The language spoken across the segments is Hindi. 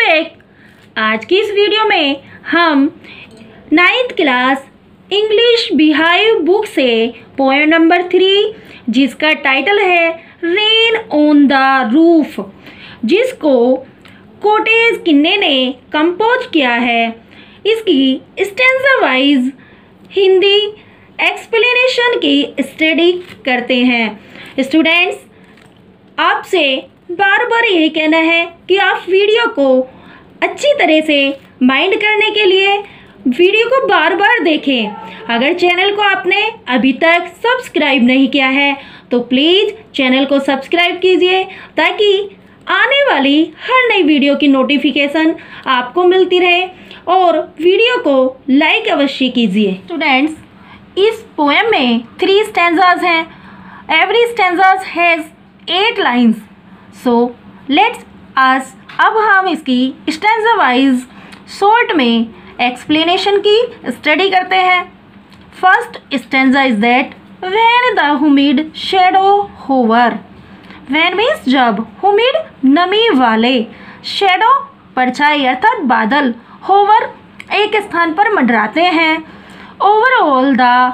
बैक। आज की इस वीडियो में हम 9th class English Beehive book से पोएम नंबर 3 जिसका टाइटल है रेन ऑन द रूफ, जिसको कोटेज किन्ने ने कंपोज किया है, इसकी स्टेंजा वाइज हिंदी एक्सप्लेनेशन की स्टडी करते हैं। स्टूडेंट्स, आपसे बार बार यही कहना है कि आप वीडियो को अच्छी तरह से माइंड करने के लिए वीडियो को बार बार देखें। अगर चैनल को आपने अभी तक सब्सक्राइब नहीं किया है तो प्लीज़ चैनल को सब्सक्राइब कीजिए ताकि आने वाली हर नई वीडियो की नोटिफिकेशन आपको मिलती रहे, और वीडियो को लाइक अवश्य कीजिए। स्टूडेंट्स, इस पोएम में 3 स्टैंजाज हैं। Every stanzas has 8 lines. So let's us अब हम इसकी स्टैंजा वाइज शॉर्ट में एक्सप्लेनेशन की स्टडी करते हैं। First stanza is that when the humid shadow hover. When means जब, हुमिड नमी वाले, शैडो परछाई अर्थात बादल, होवर एक स्थान पर मंडराते हैं। Over all the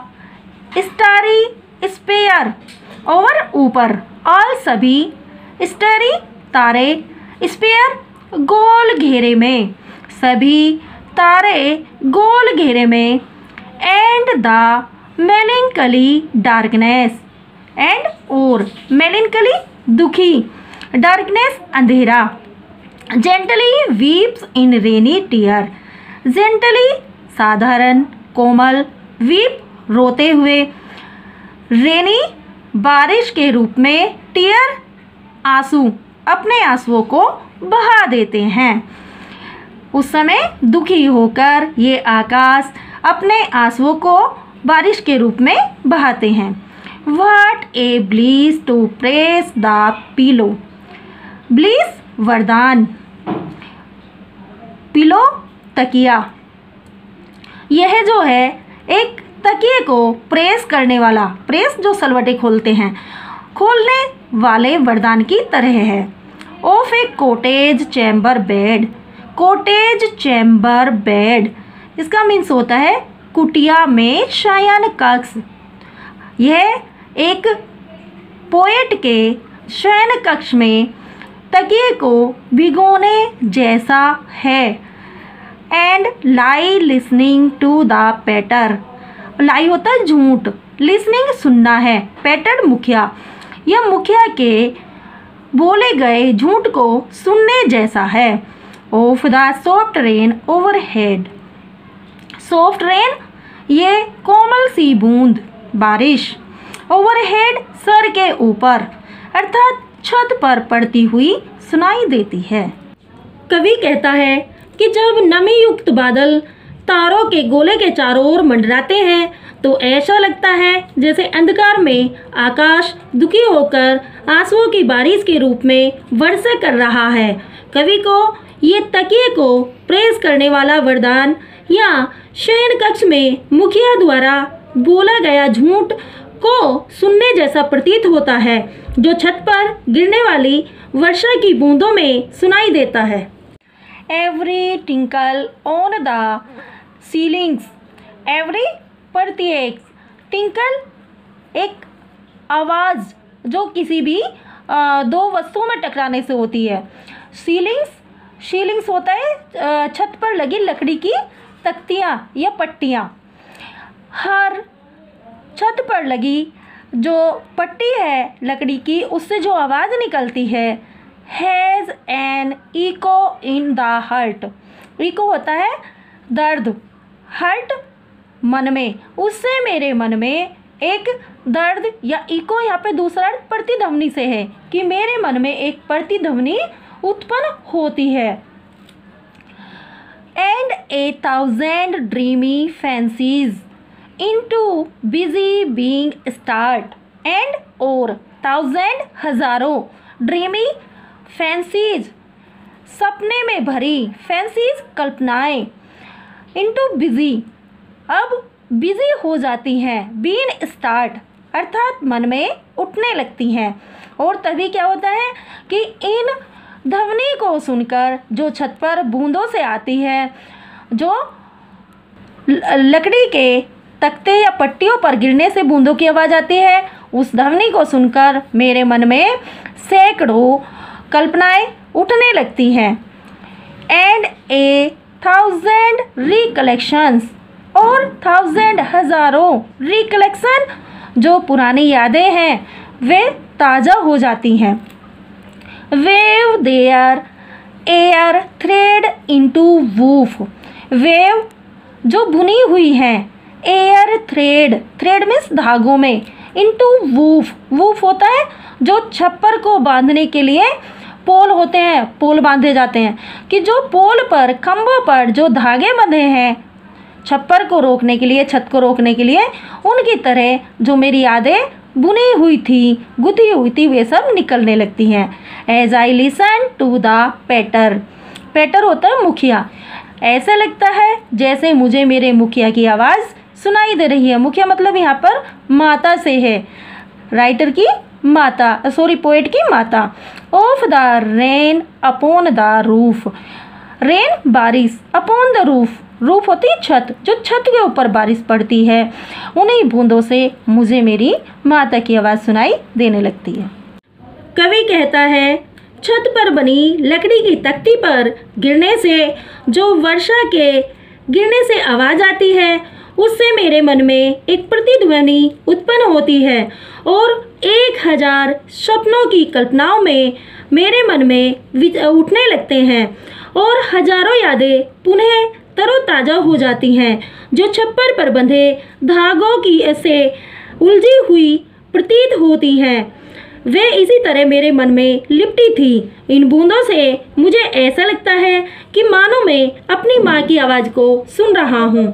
starry sphere, over ऊपर, ऑल सभी, स्टारी तारे, स्पेयर गोल घेरे में, सभी तारे गोल घेरे में, and the melancholy darkness, and और मेलेंकली दुखी, डार्कनेस अंधेरा, gently weeps in rainy tear, gently साधारण कोमल, वीप रोते हुए, रेनी बारिश के रूप में, टीयर आंसू अपने आंसुओं को बहा देते हैं। उस समय दुखी होकर ये आकाश अपने आंसुओं को बारिश के रूप में बहाते हैं। What a bliss to press the pillow. Bliss वरदान, पिलो तकिया। यह जो है एक तकिए को प्रेस करने वाला, प्रेस जो सलवटे खोलते हैं, खोलने वाले वरदान की तरह है। Of a cottage chamber bed. Cottage chamber bed, इसका मीन्स होता है कुटिया में शयन कक्ष। यह एक पोएट के शयन कक्ष में तकिए को भिगोने जैसा है। And lie listening to the patter. Lie होता है झूठ, लिसनिंग सुनना है, पैटर मुखिया, यह मुखिया के बोले गए झूठ को सुनने जैसा है। Of the soft rain overhead. Soft rain, ये कोमल सी बूंद बारिश, ओवर हेड सर के ऊपर, अर्थात छत पर पड़ती हुई सुनाई देती है। कवि कहता है कि जब नमी युक्त बादल तारों के गोले के चारों ओर मंडराते हैं तो ऐसा लगता है जैसे अंधकार में आकाश दुखी होकर आंसुओं की बारिश के रूप में वर्षा कर रहा है। कवि को ये तकिए को प्रेस करने वाला वरदान या शयन कक्ष में मुखिया द्वारा बोला गया झूठ को सुनने जैसा प्रतीत होता है, जो छत पर गिरने वाली वर्षा की बूंदों में सुनाई देता है। Every tinkle on the ceilings. Every प्रत्येक, टिंकल एक आवाज़ जो किसी भी दो वस्तुओं में टकराने से होती है। सीलिंग्स, शीलिंग्स होता है छत पर लगी लकड़ी की तख्तियाँ या पट्टियाँ। हर छत पर लगी जो पट्टी है लकड़ी की, उससे जो आवाज़ निकलती है, has an echo in the heart. Echo होता है दर्द, हर्ट मन में, उससे मेरे मन में एक दर्द या इको, यहाँ पे दूसरा प्रतिध्वनि से है कि मेरे मन में एक प्रतिध्वनि उत्पन्न होती है। And 1000 dreamy fancies into busy being start. And और 1000 हजारों, ड्रीमी फैंसीज सपने में भरी, फैंसीज कल्पनाएं, इनटू बिजी अब बिजी हो जाती हैं, बीन स्टार्ट अर्थात मन में उठने लगती हैं। और तभी क्या होता है कि इन ध्वनि को सुनकर जो छत पर बूंदों से आती है, जो लकड़ी के तख्ते या पट्टियों पर गिरने से बूंदों की आवाज़ आती है, उस ध्वनि को सुनकर मेरे मन में सैकड़ों कल्पनाएं उठने लगती हैं। एंड 1,000 रिकलेक्शंस, और 1000 हज़ारों रिकलेक्शन, जो पुरानी यादें हैं वे ताज़ा हो जाती हैं। Weave their air threads into woof, weave जो बुनी हुई हैं, एयर थ्रेड, थ्रेड मीन्स धागों में, इनटू वूफ, वूफ होता है जो छप्पर को बांधने के लिए पोल होते हैं, पोल बांधे जाते हैं, कि जो पोल पर खंभों पर जो धागे बंधे हैं छप्पर को रोकने के लिए, छत को रोकने के लिए, उनकी तरह जो मेरी यादें बुनी हुई थी, गुथी हुई थी, वे सब निकलने लगती हैं। As I listen to the patter, patter होता है मुखिया, ऐसा लगता है जैसे मुझे मेरे मुखिया की आवाज़ सुनाई दे रही है। मुखिया मतलब यहाँ पर माता से है, राइटर की माता, सॉरी पोएट की माता। Of the rain upon the roof, rain बारिश, अपॉन द रूफ, रूफ होती है छत, जो छत के ऊपर बारिश पड़ती है, उन्हीं बूंदों से मुझे मेरी माता की आवाज़ सुनाई देने लगती है। कवि कहता है, छत पर बनी लकड़ी की तख्ती पर गिरने से जो वर्षा के गिरने से आवाज़ आती है, उससे मेरे मन में एक प्रतिध्वनि उत्पन्न होती है और 1000 सपनों की कल्पनाओं में मेरे मन में उठने लगते हैं और हजारों यादें पुनः तरोताज़ा हो जाती हैं, जो छप्पर पर बंधे धागों की से उलझी हुई प्रतीत होती हैं। वे इसी तरह मेरे मन में लिपटी थी। इन बूंदों से मुझे ऐसा लगता है कि मानो मैं अपनी माँ की आवाज़ को सुन रहा हूँ।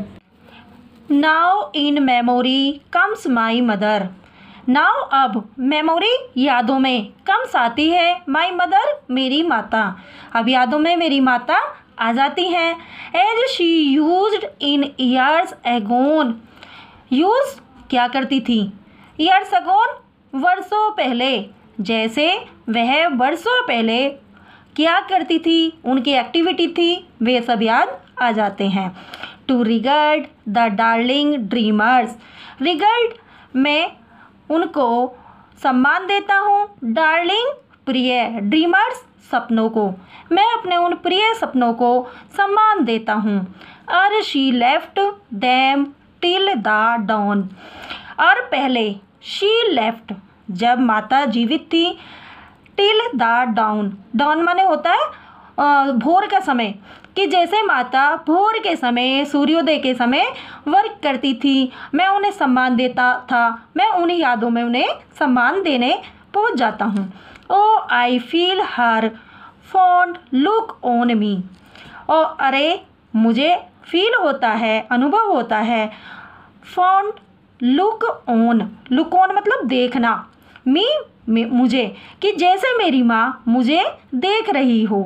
Now in memory comes my mother, now अब मेमोरी यादों में कम्स आती है, माई मदर मेरी माता, अब यादों में मेरी माता आ जाती हैं। As she used in years agone, use क्या करती थी, ईयर्स एगोन वर्षों पहले, जैसे वह वर्षों पहले क्या करती थी, उनकी एक्टिविटी थी, वे सब याद आ जाते हैं। To regard the darling dreamers, regard मैं उनको सम्मान देता हूँ, डार्लिंग प्रिय, ड्रीमर्स सपनों को, मैं अपने उन प्रिय सपनों को सम्मान देता हूँ। और she left them till the dawn, और पहले शी लेफ्ट जब माता जीवित थी, टिल द डाउन, डाउन माने होता है भोर का समय, कि जैसे माता भोर के समय, सूर्योदय के समय वर्क करती थी, मैं उन्हें सम्मान देता था, मैं उन्हीं यादों में उन्हें सम्मान देने पहुंच जाता हूँ। O I feel her fond look on me, और अरे मुझे फील होता है, अनुभव होता है, fond look on, look on मतलब देखना, मी मुझे, कि जैसे मेरी माँ मुझे देख रही हो।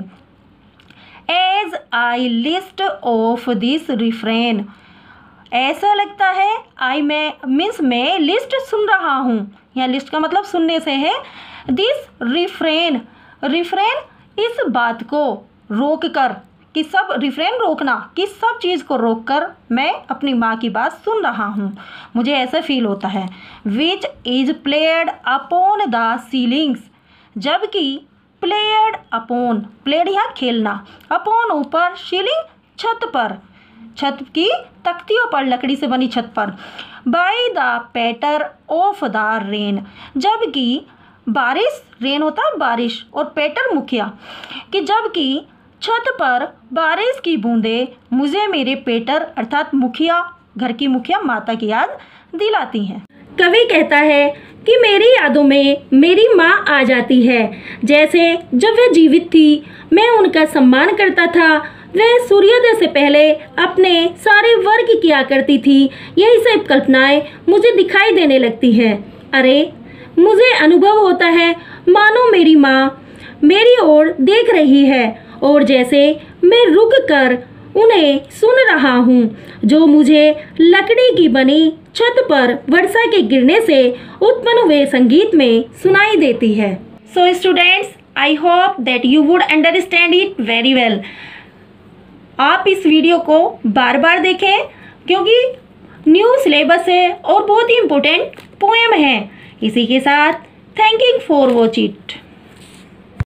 As I list of this refrain, ऐसा लगता है आई में मीन्स मैं लिस्ट सुन रहा हूँ, यहाँ लिस्ट का मतलब सुनने से है। दिस रिफ्रेन, रिफ्रेन इस बात को रोक कर, कि सब रिफ्रेन रोकना, कि सब चीज़ को रोककर मैं अपनी माँ की बात सुन रहा हूँ, मुझे ऐसा फील होता है। Which is played upon the ceilings, जबकि प्लेड अपॉन, प्लेड यहाँ खेलना, अपॉन ऊपर, सीलिंग छत पर, छत की तख्तियों पर, लकड़ी से बनी छत पर। By the patter of the rain, जबकि बारिश, रेन होता है बारिश, और पैटर मुखिया, कि जबकि छत पर बारिश की बूंदें मुझे मेरे पेटर अर्थात मुखिया, घर की मुखिया माता की याद दिलाती हैं। कवि कहता है कि मेरी यादों में मेरी माँ आ जाती है, जैसे जब वह जीवित थी मैं उनका सम्मान करता था, वह सूर्योदय से पहले अपने सारे वर्क किया करती थी, यही सब कल्पनाएं मुझे दिखाई देने लगती है। अरे मुझे अनुभव होता है मानो मेरी माँ मेरी ओर देख रही है, और जैसे मैं रुक कर उन्हें सुन रहा हूँ, जो मुझे लकड़ी की बनी छत पर वर्षा के गिरने से उत्पन्न हुए संगीत में सुनाई देती है। So students, I hope that you would understand it very well. आप इस वीडियो को बार बार देखें क्योंकि न्यू सिलेबस है और बहुत ही इम्पोर्टेंट पोएम है। इसी के साथ थैंकिंग फॉर वॉच इट।